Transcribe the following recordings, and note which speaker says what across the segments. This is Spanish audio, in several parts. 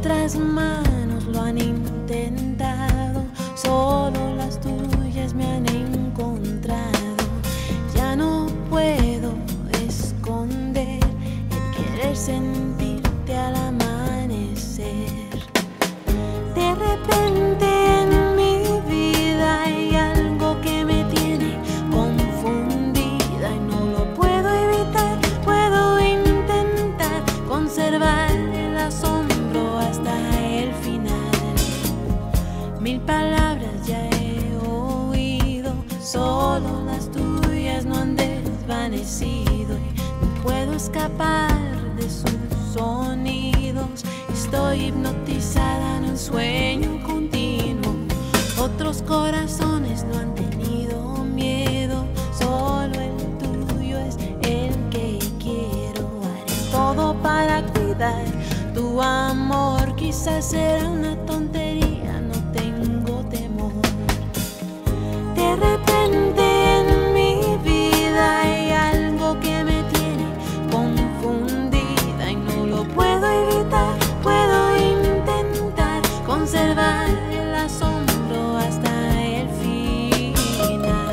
Speaker 1: Otras manos lo han intentado, solo las tuyas me han encontrado. Ya no puedo esconder el querer sentirte al amanecer. De repente en mi vida hay algo que me tiene confundida y no lo puedo evitar. Puedo intentar conservar el asombro hasta el final. Mil palabras ya he oído, solo las tuyas no han desvanecido y no puedo escapar de sus sonidos. Estoy hipnotizada en un sueño continuo. Otros corazones no han tenido miedo, solo el tuyo es el que quiero. Haré todo para cuidar tu amor. Quizás será una tontería, no tengo temor. De repente en mi vida hay algo que me tiene confundida y no lo puedo evitar. Puedo intentar conservar el asombro hasta el final.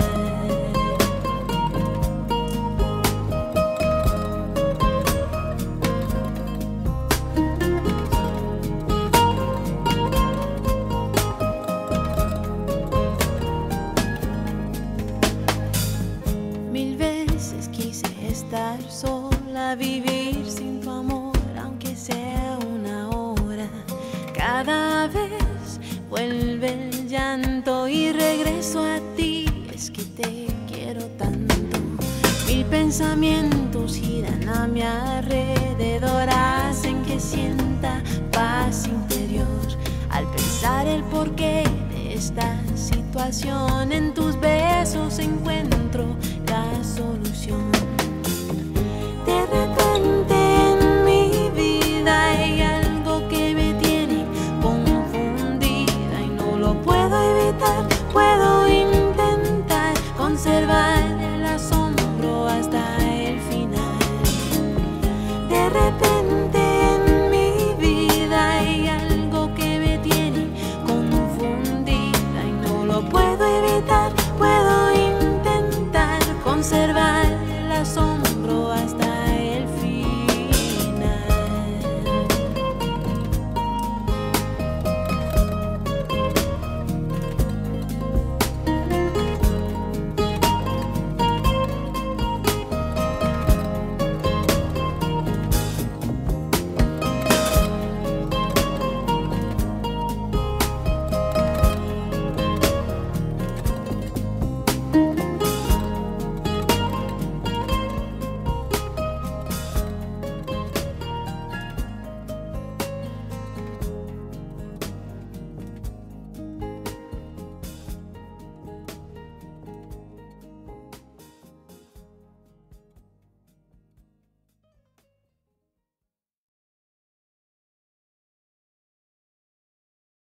Speaker 1: Mil veces quise estar sola, vivir sin tu amor, aunque sea una hora. Cada vez vuelve el llanto y regreso a ti, es que te quiero tanto. Mil pensamientos giran a mi alrededor, hacen que sienta paz interior. Al pensar el porqué de esta situación, en tus besos encuentro la solución.